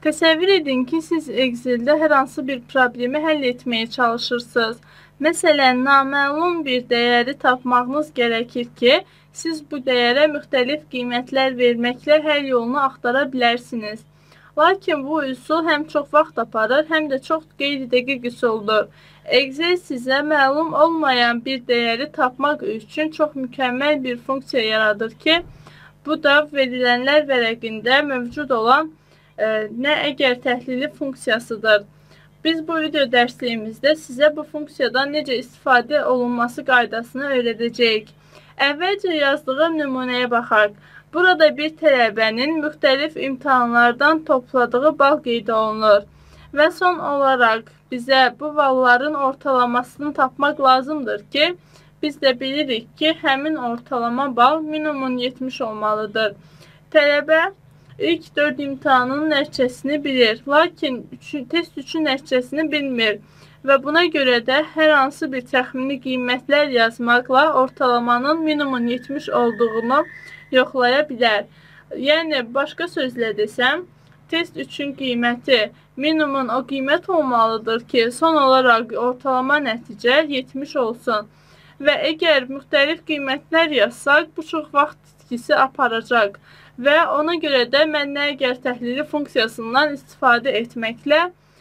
Təsəvvür edin ki, siz Excel-də hər hansı bir problemi həll etməyə çalışırsınız. Məsələn, naməlum bir dəyəri tapmağınız gərəkir ki, siz bu dəyərə müxtəlif qiymətlər verməklə həll yolunu axtara bilərsiniz. Lakin bu üsul həm çox vaxt aparır, həm də çox qeyri-dəqiq üsuldur. Excel sizə məlum olmayan bir dəyəri tapmaq üçün çox mükəmməl bir funksiya yaradır ki, bu da verilənlər vərəqində mövcud olan nə əgər təhlili funksiyasıdır. Biz bu video dərsliyimizdə sizə bu funksiyadan necə istifadə olunması qaydasını öyrədəcəyik. Əvvəlcə yazdığım nümunəyə baxaq. Burada bir tələbənin müxtəlif imtahanlardan topladığı bal qeyd olunur. Və son olaraq bizə bu balların ortalamasını tapmaq lazımdır ki, biz də bilirik ki, həmin ortalama bal minimum 70 olmalıdır. Tələbə İlk 4 imtahanın nəticəsini bilir, lakin test 3-ün nəticəsini bilmir və buna görə də hər hansı bir təxmini qiymətlər yazmaqla ortalamanın minimum 70 olduğunu yoxlaya bilər. Yəni, başqa sözlə desəm, test 3-ün qiyməti minimum o qiymət olmalıdır ki, son olaraq ortalama nəticə 70 olsun. Və əgər müxtəlif qiymətlər yazsaq, bu çox vaxt itkisi aparacaq. Və ona görə də mən nə əgər təhlili funksiyasından istifadə etməklə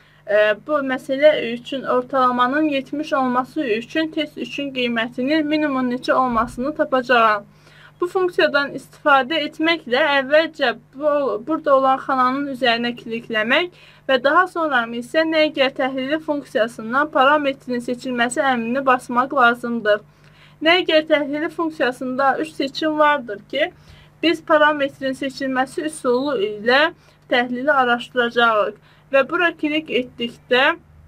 bu məsələ üçün ortalamanın 70 olması üçün test 3-ün qiymətinin minimum neçə olmasını tapacağam. Bu funksiyadan istifadə etməklə əvvəlcə burada olan xananın üzərinə klikləmək və daha sonra isə nə əgər təhlili funksiyasından parametrin seçilməsi əmrini basmaq lazımdır. Nə əgər təhlili funksiyasında 3 seçim vardır ki, biz parametrin seçilməsi üsulu ilə təhlili araşdıracağıq və bura klik etdikdə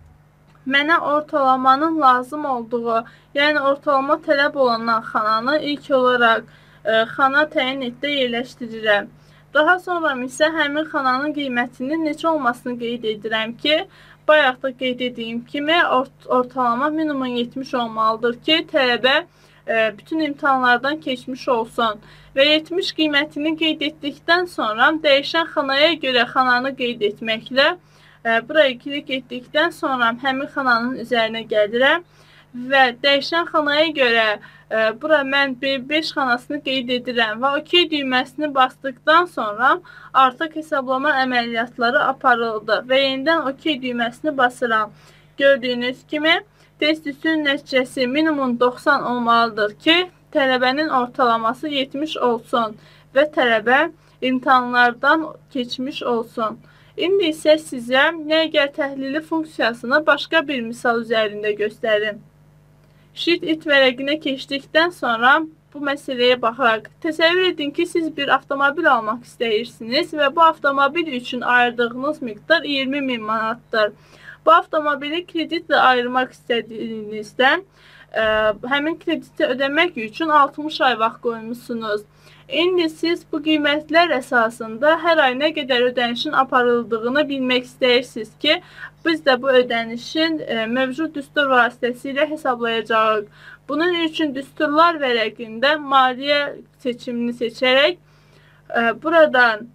mənə ortalamanın lazım olduğu, yəni ortalama tələb olunan xananı ilk olaraq xana təyin etdə yerləşdirirəm. Daha sonra isə həmin xananın qiymətinin neçə olmasını qeyd edirəm ki, bayaq da qeyd etdiyim kimi ortalama minimum 70 olmalıdır ki, tələbə bütün imtahanlardan keçmiş olsun. Və 70 qiymətini qeyd etdikdən sonra dəyişən xanaya görə xananı qeyd etməklə buraya klik etdikdən sonra həmin xananın üzərinə gəlirəm və dəyişən xanaya görə bura mən 5 xanasını qeyd edirəm və OK düyməsini basdıqdan sonra artıq hesablama əməliyyatları aparıldı və yenidən OK düyməsini basıram. Gördüyünüz kimi test 3-ün nəticəsi minimum 90 olmalıdır ki, tələbənin ortalaması 70 olsun və tələbə imtahanlardan keçmiş olsun. İndi isə sizə nə əgər təhlili funksiyasını başqa bir misal üzərində göstərim. Sheet it vərəqinə keçdikdən sonra bu məsələyə baxaraq təsəvvür edin ki, siz bir avtomobil almaq istəyirsiniz və bu avtomobil üçün ayırdığınız miqdar 20.000 manatdır. Bu avtomobili kreditlə ayırmaq istədiyinizdən həmin krediti ödəmək üçün 60 ay vaxt qoymuşsunuz. İndi siz bu qiymətlər əsasında hər ay nə qədər ödənişin aparıldığını bilmək istəyirsiniz ki, biz də bu ödənişin mövcud düstur vasitəsilə hesablayacağıq. Bunun üçün düsturlar vərəqində maliyyə seçimini seçərək buradan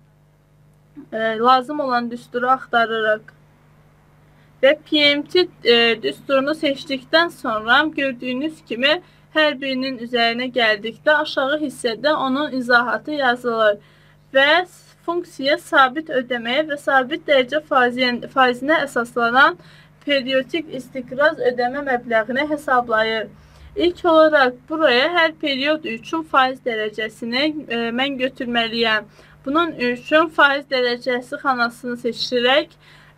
lazım olan düsturu axtarırıq. Və PMT düsturunu seçdikdən sonra gördüyünüz kimi hər birinin üzərinə gəldikdə aşağı hissədə onun izahatı yazılır və funksiya sabit ödəməyə və sabit dərəcə faizinə əsaslanan periodik istiqraz ödəmə məbləğini hesablayır. İlk olaraq buraya hər period üçün faiz dərəcəsini mən götürməliyəm. Bunun üçün faiz dərəcəsi xanasını seçirək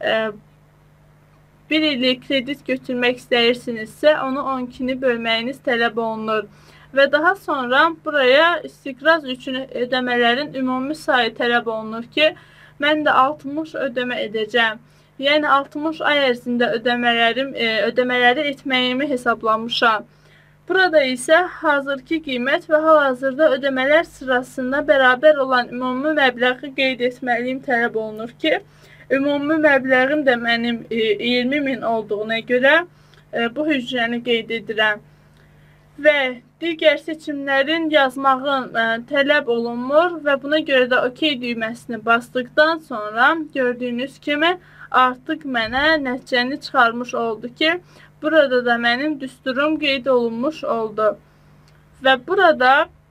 1 illik kredit götürmək istəyirsinizsə, onu 12-ni bölməyiniz tələb olunur. Və daha sonra buraya istiqraz üçün ödəmələrin ümumi sayı tələb olunur ki, mən də 60 ödəmə edəcəm. Yəni 60 ay ərzində ödəmələri etməyimi hesablamışam. Burada isə hazırki qiymət və hal-hazırda ödəmələr sırasında bərabər olan ümumi məbləği qeyd etməliyim tələb olunur ki, ümumi məbləğim də mənim 20.000 olduğuna görə bu hücrəni qeyd edirəm. Və digər seçimlərin yazmağın tələb olunmur və buna görə də OK düyməsini basdıqdan sonra gördüyünüz kimi artıq mənə nəticəni çıxarmış oldu ki, burada da mənim düsturum qeyd olunmuş oldu. Və burada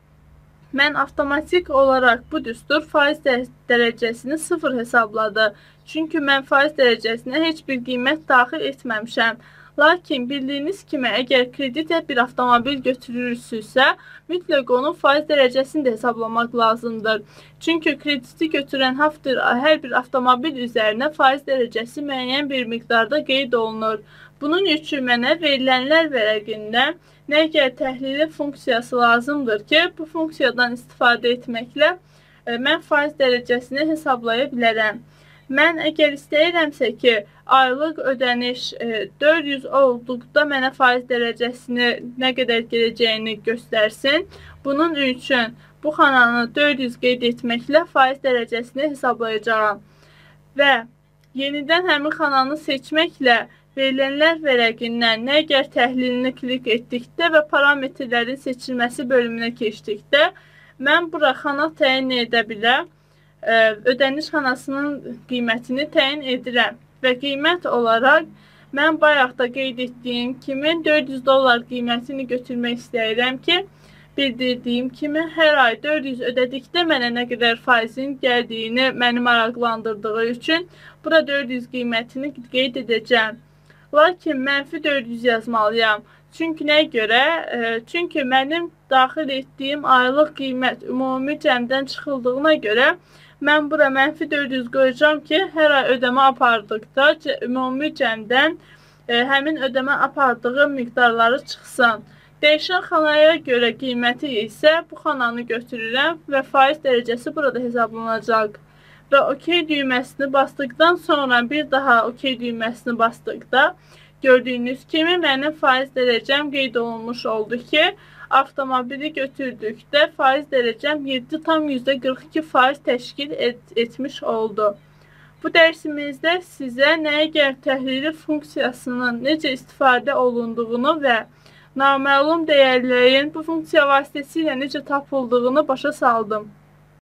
mən avtomatik olaraq bu düstur faiz dərəcəsini 0 hesabladı. Çünki mən faiz dərəcəsinə heç bir qiymət daxil etməmişəm. Lakin bildiyiniz kimi, əgər kreditə bir avtomobil götürürsünüzsə, mütləq onun faiz dərəcəsini də hesablamaq lazımdır. Çünki krediti götürən hər bir avtomobil üzərinə faiz dərəcəsi müəyyən bir miqdarda qeyd olunur. Bunun üçün mənə verilənlər vərəqində nəqər təhlili funksiyası lazımdır ki, bu funksiyadan istifadə etməklə mən faiz dərəcəsini hesablaya bilərəm. Mən əgər istəyirəmsə ki, aylıq ödəniş 400 olduqda mənə faiz dərəcəsini nə qədər gələcəyini göstərsin. Bunun üçün bu xananı 400 qeyd etməklə faiz dərəcəsini hesablayacağam. Və yenidən həmin xananı seçməklə verilənlər vərəqindən nəqər təhlilini klik etdikdə və parametrlərin seçilməsi bölümünə keçdikdə mən bura xana təyin edə biləm. Ödəniş xanasının qiymətini təyin edirəm və qiymət olaraq mən bayaq da qeyd etdiyim kimi $400 qiymətini götürmək istəyirəm ki, bildirdiyim kimi hər ay 400 ödədikdə mənə nə qədər faizin gəldiyini məni maraqlandırdığı üçün bura 400 qiymətini qeyd edəcəm. Lakin mənfi 400 yazmalıyam. Çünki nəyə görə? Çünki mənim daxil etdiyim aylıq qiymət ümumi cəmdən çıxıldığına görə mən bura mənfi 400 qoyacağım ki, hər ay ödəmə apardıqda ümumi cəmdən həmin ödəmə apardığı miqdarları çıxsın. Dəyişən xanaya görə qiyməti isə bu xananı götürürəm və faiz dərəcəsi burada hesablanacaq. Və OK düyməsini basdıqdan sonra bir daha OK düyməsini basdıqda gördüyünüz kimi mənim faiz dərəcəm qeyd olunmuş oldu ki, avtomobili götürdükdə faiz dərəcəm 7,42% təşkil etmiş oldu. Bu dərsimizdə sizə nəqər təhlili funksiyasının necə istifadə olunduğunu və naməlum dəyərlərin bu funksiya vasitəsilə necə tapıldığını başa saldım.